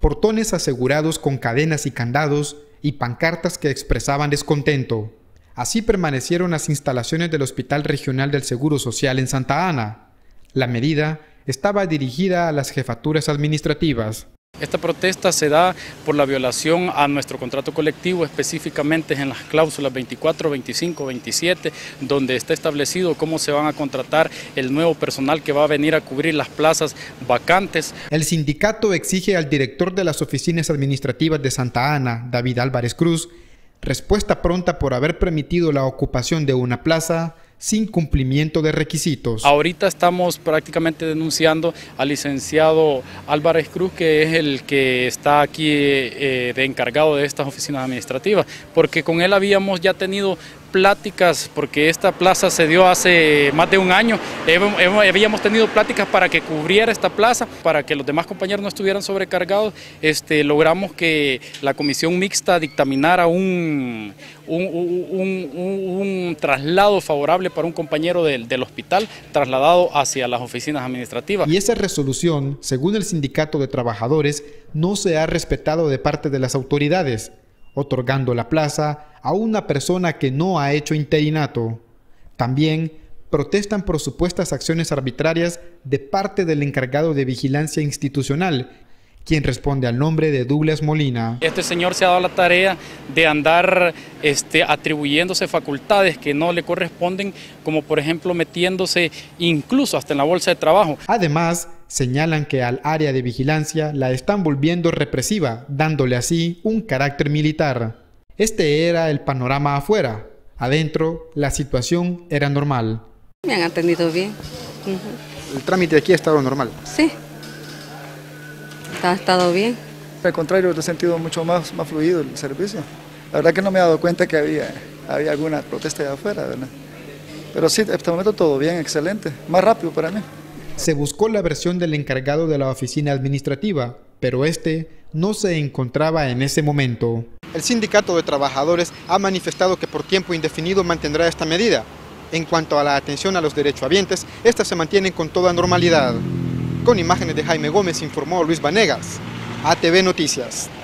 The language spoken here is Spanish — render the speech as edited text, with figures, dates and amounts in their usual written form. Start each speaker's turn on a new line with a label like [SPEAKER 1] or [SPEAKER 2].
[SPEAKER 1] portones asegurados con cadenas y candados y pancartas que expresaban descontento. Así permanecieron las instalaciones del Hospital Regional del Seguro Social en Santa Ana. La medida estaba dirigida a las jefaturas administrativas.
[SPEAKER 2] Esta protesta se da por la violación a nuestro contrato colectivo, específicamente en las cláusulas 24, 25, 27, donde está establecido cómo se van a contratar el nuevo personal que va a venir a cubrir las plazas vacantes.
[SPEAKER 1] El sindicato exige al director de las oficinas administrativas de Santa Ana, David Álvarez Cruz, respuesta pronta por haber permitido la ocupación de una plaza sin cumplimiento de requisitos.
[SPEAKER 2] Ahorita estamos prácticamente denunciando al licenciado Álvarez Cruz, que es el que está aquí de encargado de estas oficinas administrativas, porque con él habíamos ya tenido pláticas, porque esta plaza se dio hace más de un año, habíamos tenido pláticas para que cubriera esta plaza, para que los demás compañeros no estuvieran sobrecargados. Logramos que la comisión mixta dictaminara un traslado favorable para un compañero del hospital, trasladado hacia las oficinas administrativas.
[SPEAKER 1] Y esa resolución, según el sindicato de trabajadores, no se ha respetado de parte de las autoridades, otorgando la plaza a una persona que no ha hecho interinato. También protestan por supuestas acciones arbitrarias de parte del encargado de vigilancia institucional, quien responde al nombre de Douglas Molina.
[SPEAKER 2] Este señor se ha dado la tarea de andar atribuyéndose facultades que no le corresponden, como por ejemplo metiéndose incluso hasta en la bolsa de trabajo.
[SPEAKER 1] Además, señalan que al área de vigilancia la están volviendo represiva, dándole así un carácter militar. Este era el panorama afuera. Adentro, la situación era normal.
[SPEAKER 3] Me han atendido bien.
[SPEAKER 1] ¿El trámite aquí ha estado normal?
[SPEAKER 3] Sí. Ha estado bien.
[SPEAKER 4] Al contrario, he sentido mucho más fluido el servicio. La verdad que no me he dado cuenta que había alguna protesta de afuera, ¿verdad? Pero sí, hasta el momento todo bien, excelente. Más rápido para mí.
[SPEAKER 1] Se buscó la versión del encargado de la oficina administrativa, pero este no se encontraba en ese momento. El sindicato de trabajadores ha manifestado que por tiempo indefinido mantendrá esta medida. En cuanto a la atención a los derechohabientes, estas se mantienen con toda normalidad. Con imágenes de Jaime Gómez informó Luis Vanegas, ATV Noticias.